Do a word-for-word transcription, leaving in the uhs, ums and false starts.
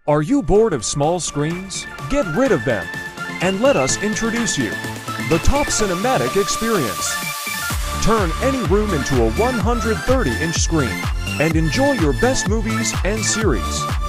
Are you bored of small screens? Get rid of them and let us introduce you the top cinematic experience. Turn any room into a one hundred thirty inch screen and enjoy your best movies and series.